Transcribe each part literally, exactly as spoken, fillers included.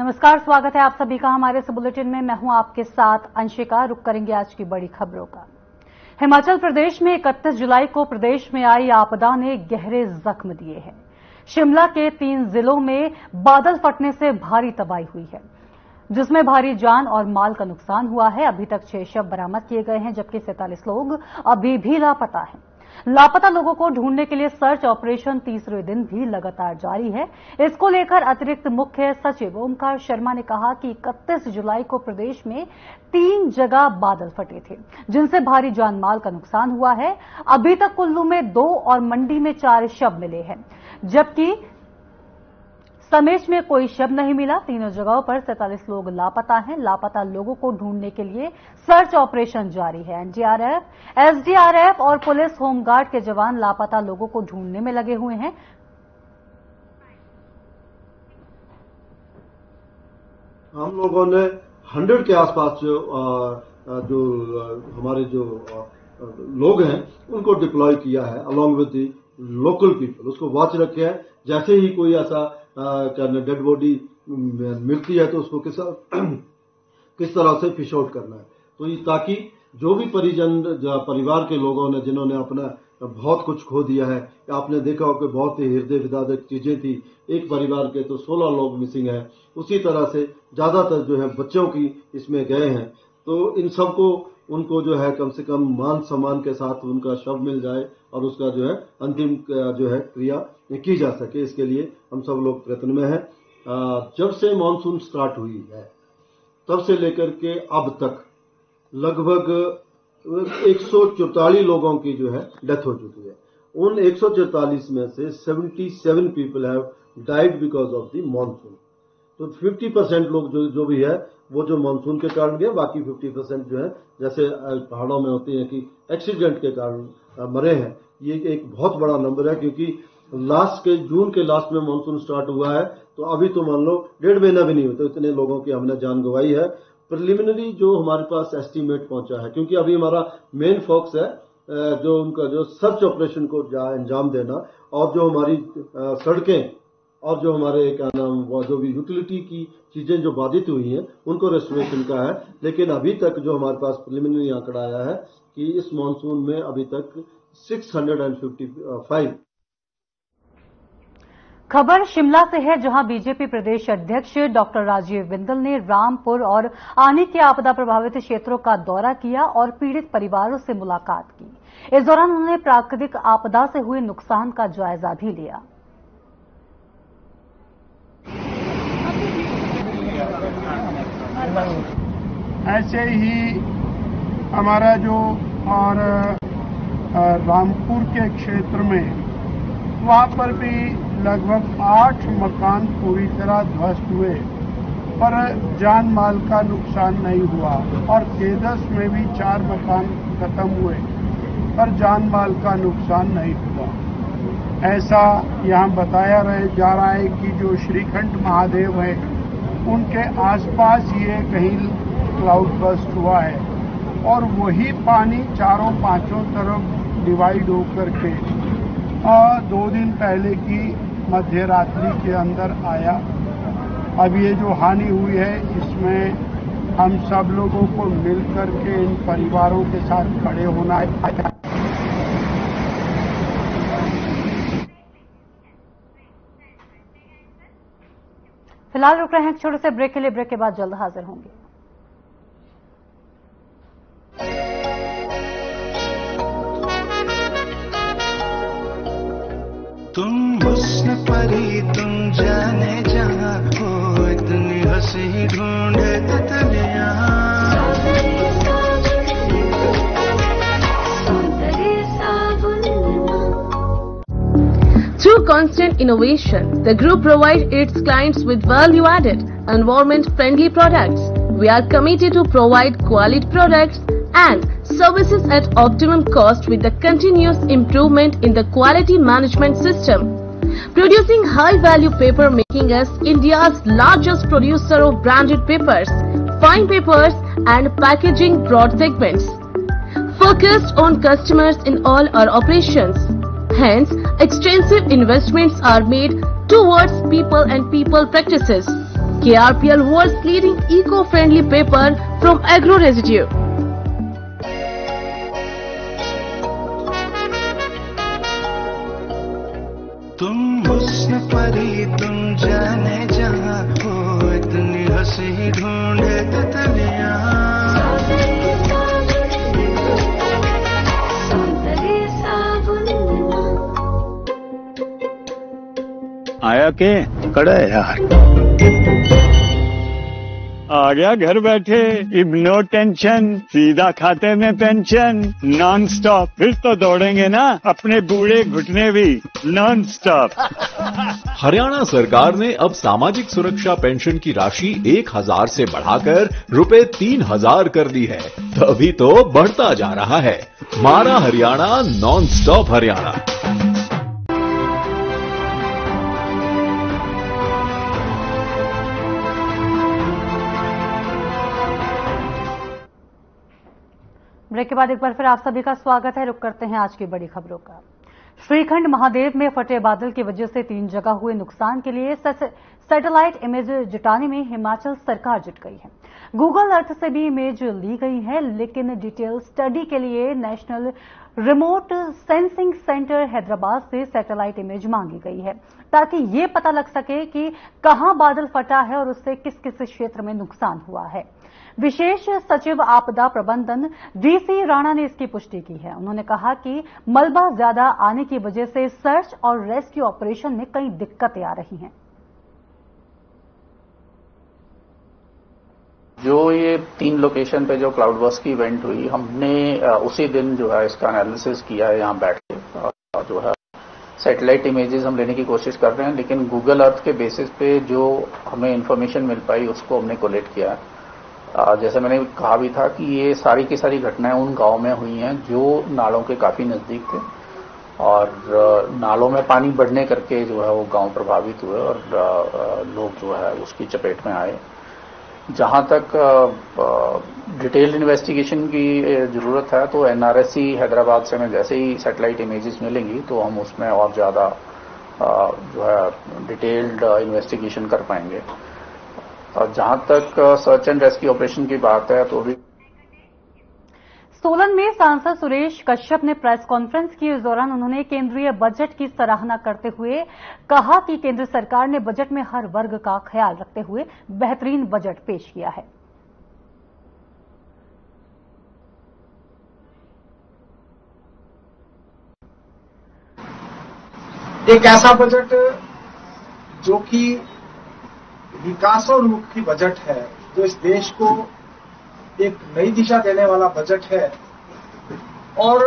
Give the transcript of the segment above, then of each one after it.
नमस्कार, स्वागत है आप सभी का हमारे इस बुलेटिन में। मैं हूं आपके साथ अंशिका। रुक करेंगे आज की बड़ी खबरों का। हिमाचल प्रदेश में इकतीस जुलाई को प्रदेश में आई आपदा ने गहरे जख्म दिए हैं। शिमला के तीन जिलों में बादल फटने से भारी तबाही हुई है, जिसमें भारी जान और माल का नुकसान हुआ है। अभी तक छह शव बरामद किए गए हैं, जबकि सैंतालीस लोग अभी भी लापता हैं। लापता लोगों को ढूंढने के लिए सर्च ऑपरेशन तीसरे दिन भी लगातार जारी है। इसको लेकर अतिरिक्त मुख्य सचिव ओमकार शर्मा ने कहा कि इकतीस जुलाई को प्रदेश में तीन जगह बादल फटे थे, जिनसे भारी जान माल का नुकसान हुआ है। अभी तक कुल्लू में दो और मंडी में चार शव मिले हैं, जबकि समेश में कोई शव नहीं मिला। तीनों जगहों पर सैंतालीस लोग लापता हैं। लापता लोगों को ढूंढने के लिए सर्च ऑपरेशन जारी है। एनडीआरएफ, एसडीआरएफ और पुलिस होमगार्ड के जवान लापता लोगों को ढूंढने में लगे हुए हैं। हम लोगों ने हंड्रेड के आसपास जो जो हमारे जो लोग हैं उनको डिप्लॉय किया है, along with the local people. उसको वॉच रखे हैं। जैसे ही कोई ऐसा डेड बॉडी मिलती है तो उसको किस किस तरह से फिश आउट करना है, तो ये ताकि जो भी परिजन परिवार के लोगों ने जिन्होंने अपना बहुत कुछ खो दिया है, आपने देखा हो कि बहुत ही हृदय विदारक चीजें थी। एक परिवार के तो सोलह लोग मिसिंग हैं। उसी तरह से ज्यादातर जो है बच्चों की इसमें गए हैं। तो इन सबको उनको जो है कम से कम मान सम्मान के साथ उनका शव मिल जाए और उसका जो है अंतिम जो है क्रिया की जा सके, इसके लिए हम सब लोग प्रयत्न में हैं। जब से मानसून स्टार्ट हुई है तब से लेकर के अब तक लगभग एक सौ चौतालीस लोगों की जो है डेथ हो चुकी है। उन एक सौ चौतालीस में से सतहत्तर people have died because of the monsoon. तो पचास परसेंट लोग जो जो भी है वो जो मानसून के कारण गए, बाकी पचास परसेंट जो है जैसे पहाड़ों में होती है कि एक्सीडेंट के कारण मरे हैं। ये एक बहुत बड़ा नंबर है, क्योंकि लास्ट के जून के लास्ट में मानसून स्टार्ट हुआ है, तो अभी तो मान लो डेढ़ महीना भी नहीं हुआ तो इतने लोगों की हमने जान गंवाई है। प्रिलिमिनरी जो हमारे पास एस्टीमेट पहुंचा है, क्योंकि अभी हमारा मेन फोकस है जो उनका जो सर्च ऑपरेशन को अंजाम देना, और जो हमारी सड़कें और जो हमारे क्या नाम वो जो भी यूटिलिटी की चीजें जो बाधित हुई हैं उनको रेस्टोरेशन का है। लेकिन अभी तक जो हमारे पास प्रिलिमिनरी आंकड़ा आया है कि इस मानसून में अभी तक छह सौ पचपन। खबर शिमला से है, जहां बीजेपी प्रदेश अध्यक्ष डॉक्टर राजीव बिंदल ने रामपुर और आनी के आपदा प्रभावित क्षेत्रों का दौरा किया और पीड़ित परिवारों से मुलाकात की। इस दौरान उन्होंने प्राकृतिक आपदा से हुए नुकसान का जायजा भी लिया। ऐसे ही हमारा जो और रामपुर के क्षेत्र में वहाँ पर भी लगभग आठ मकान पूरी तरह ध्वस्त हुए, पर जान माल का नुकसान नहीं हुआ। और केदस में भी चार मकान खत्म हुए, पर जान माल का नुकसान नहीं हुआ। ऐसा यहाँ बताया रहे जा रहा है कि जो श्रीखंड महादेव है उनके आसपास ये कहीं क्लाउड बस्ट हुआ है, और वही पानी चारों पांचों तरफ डिवाइड होकर के और दो दिन पहले की मध्य रात्रि के अंदर आया। अब ये जो हानि हुई है इसमें हम सब लोगों को मिलकर के इन परिवारों के साथ खड़े होना है। फिलहाल रुक रहे हैं एक छोटे से ब्रेक के लिए। ब्रेक के बाद जल्द हाजिर होंगे। तुम हुस्न परी तुम जाने जहां हो, इतनी हंसी ढूंढे तितलियां। Through constant innovation, the group provides its clients with value-added, environment-friendly products. We are committed to provide quality products and services at optimum cost with the continuous improvement in the quality management system. Producing high-value paper, making us India's largest producer of branded papers, fine papers and packaging broad segments. Focused on customers in all our operations. Hence, extensive investments are made towards people and people practices. K R P L, world's leading eco-friendly paper from agro residue. तुम हुस्न परी तुम जाने जहाँ हो, इतनी हंसी ढूंढे तितलियाँ। आया के कड़ा है यार, आ गया घर बैठे, अब नो टेंशन, सीधा खाते में पेंशन, नॉन स्टॉप। फिर तो दौड़ेंगे ना अपने बूढ़े घुटने भी नॉन स्टॉप। हरियाणा सरकार ने अब सामाजिक सुरक्षा पेंशन की राशि एक हजार से बढ़ाकर रुपए तीन हजार कर दी है, तभी तो बढ़ता जा रहा है। मारा Haryana, non stop Haryana. Break के बाद एक बार फिर आप सभी का स्वागत है। रुक करते हैं आज की बड़ी खबरों का। श्रीखंड महादेव में फटे बादल की वजह से तीन जगह हुए नुकसान के लिए सैटेलाइट इमेज जुटाने में हिमाचल सरकार जुट गई है। गूगल अर्थ से भी इमेज ली गई है, लेकिन डिटेल स्टडी के लिए national remote sensing centre Hyderabad से सैटेलाइट इमेज मांगी गई है, ताकि ये पता लग सके कि कहां बादल फटा है और उससे किस किस क्षेत्र में नुकसान हुआ है। विशेष सचिव आपदा प्रबंधन डीसी राणा ने इसकी पुष्टि की है। उन्होंने कहा कि मलबा ज्यादा आने की वजह से सर्च और रेस्क्यू ऑपरेशन में कई दिक्कतें आ रही हैं। जो ये तीन लोकेशन पे जो क्लाउड बर्स्ट की इवेंट हुई, हमने उसी दिन जो है इसका एनालिसिस किया है यहाँ बैठ के। जो है सैटेलाइट इमेजेस हम लेने की कोशिश कर रहे हैं, लेकिन गूगल अर्थ के बेसिस पे जो हमें इंफॉर्मेशन मिल पाई उसको हमने कोलेक्ट किया है। जैसे मैंने कहा भी था कि ये सारी की सारी घटनाएं उन गांव में हुई हैं जो नालों के काफी नजदीक थे, और नालों में पानी बढ़ने करके जो है वो गांव प्रभावित हुए और लोग जो है उसकी चपेट में आए। जहां तक डिटेल इन्वेस्टिगेशन की जरूरत है तो एनआरएससी हैदराबाद से हमें जैसे ही सैटेलाइट इमेजेस मिलेंगी तो हम उसमें और ज्यादा जो है डिटेल्ड इन्वेस्टिगेशन कर पाएंगे। और जहां तक सर्च एंड रेस्क्यू ऑपरेशन की बात है तो भी सोलन में सांसद सुरेश कश्यप ने प्रेस कॉन्फ्रेंस की। इस दौरान उन्होंने केंद्रीय बजट की सराहना करते हुए कहा कि केंद्र सरकार ने बजट में हर वर्ग का ख्याल रखते हुए बेहतरीन बजट पेश किया है। एक ऐसा बजट जो कि विकासोन्मुखी बजट है, जो इस देश को एक नई दिशा देने वाला बजट है और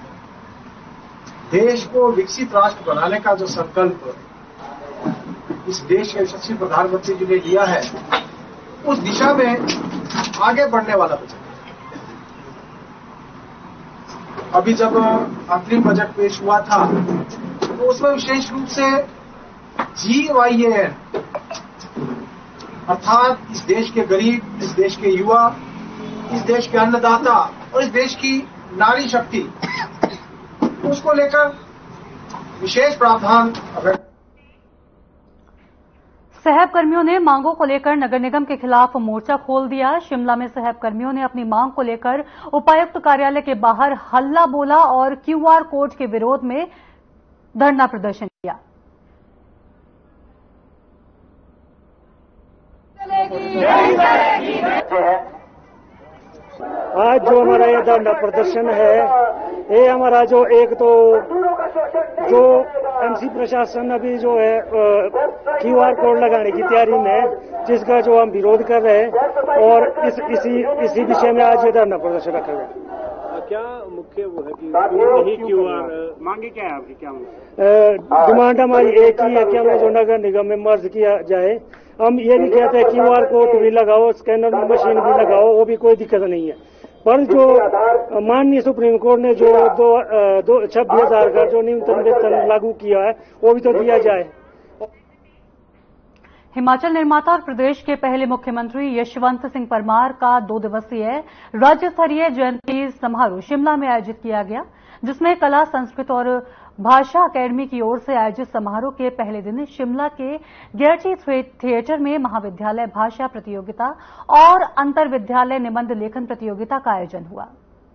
देश को विकसित राष्ट्र बनाने का जो संकल्प इस देश के यशस्वी प्रधानमंत्री जी ने लिया है, उस दिशा में आगे बढ़ने वाला बजट है। अभी जब अंतरिम बजट पेश हुआ था तो उसमें विशेष रूप से जी वाई एन अर्थात इस देश के गरीब, इस देश के युवा, इस देश के अन्नदाता और इस देश की नारी शक्ति, उसको लेकर विशेष प्रावधान। सहब कर्मियों ने मांगों को लेकर नगर निगम के खिलाफ मोर्चा खोल दिया। शिमला में सहब कर्मियों ने अपनी मांग को लेकर उपायुक्त कार्यालय के बाहर हल्ला बोला और क्यूआर कोड के विरोध में धरना प्रदर्शन किया। आज जो हमारा ये धरना प्रदर्शन है, ये हमारा जो एक तो जो एमसी प्रशासन अभी जो है क्यूआर कोड लगाने की तैयारी में, जिसका जो हम विरोध कर रहे हैं और इस इसी इसी विषय में आज ये धरना प्रदर्शन रखा गया। क्या मुख्य वो है कि नहीं क्यूआर मांगे क्या है आपकी? क्या डिमांड हमारी एक ही है कि हमें जो नगर निगम में मर्ज किया जाए। हम ये भी कहते हैं क्यूआर कोड भी लगाओ, स्कैनर मशीन भी लगाओ, वो भी कोई दिक्कत नहीं है, पर जो माननीय सुप्रीम कोर्ट ने जो दो, दो छब्बीस हजार का जो न्यूनतम वेतन लागू किया है वो भी तो दिया जाए। हिमाचल निर्माता और प्रदेश के पहले मुख्यमंत्री यशवंत सिंह परमार का दो दिवसीय राज्य स्तरीय जयंती समारोह शिमला में आयोजित किया गया। जिसमें कला, संस्कृत और भाषा अकेडमी की ओर से आयोजित समारोह के पहले दिन शिमला के गेयटी थिएटर में महाविद्यालय भाषा प्रतियोगिता और अंतर विद्यालय निबंध लेखन प्रतियोगिता का आयोजन हुआ।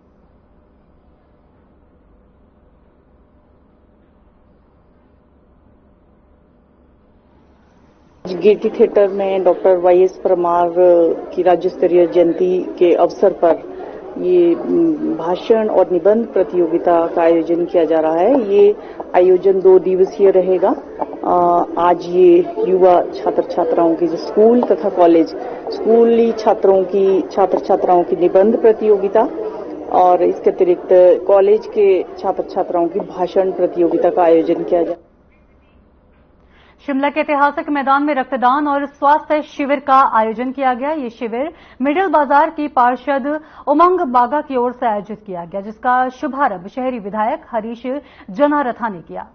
गेयटी थिएटर में डॉक्टर वाई एस परमार की राज्य स्तरीय जयंती के अवसर पर ये भाषण और निबंध प्रतियोगिता का आयोजन किया जा रहा है। ये आयोजन दो दिवसीय रहेगा। आज ये युवा छात्र छात्राओं की जो स्कूल तथा कॉलेज स्कूली छात्रों की छात्र छात्राओं की निबंध प्रतियोगिता और इसके अतिरिक्त कॉलेज के छात्र छात्राओं की भाषण प्रतियोगिता का आयोजन किया जा रहा है। शिमला के ऐतिहासिक मैदान में रक्तदान और स्वास्थ्य शिविर का आयोजन किया गया। ये शिविर मिडिल बाजार की पार्षद उमंग बागा की ओर से आयोजित किया गया, जिसका शुभारंभ शहरी विधायक हरीश जनारथा ने किया।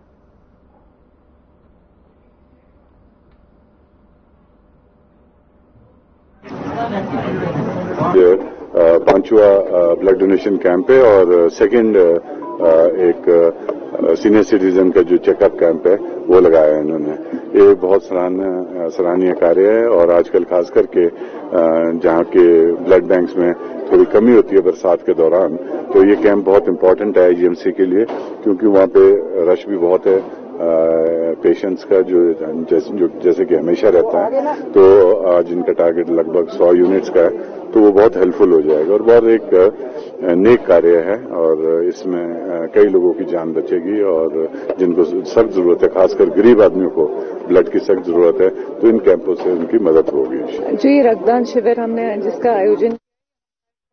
पांचवा ब्लड डोनेशन कैंप है और सेकंड एक सीनियर सिटीजन का जो चेकअप कैंप है वो लगाया है इन्होंने। ये बहुत सराहनीय सराहनीय कार्य है और आजकल खास करके जहाँ के ब्लड बैंक्स में थोड़ी कमी होती है बरसात के दौरान, तो ये कैंप बहुत इम्पोर्टेंट है आईजीएमसी के लिए, क्योंकि वहाँ पे रश भी बहुत है पेशेंट्स का जो जैसे जो जैसे कि हमेशा रहता है। तो आज इनका टारगेट लगभग सौ यूनिट्स का है, तो वो बहुत हेल्पफुल हो जाएगा और बहुत एक नेक कार्य है और इसमें कई लोगों की जान बचेगी और जिनको सख्त जरूरत है, खासकर गरीब आदमियों को ब्लड की सख्त जरूरत है, तो इन कैंपों से उनकी मदद होगी। जो ये रक्तदान शिविर हमने जिसका आयोजन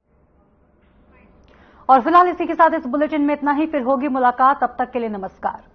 और फिलहाल इसी के साथ इस बुलेटिन में इतना ही। फिर होगी मुलाकात, तब तक के लिए नमस्कार।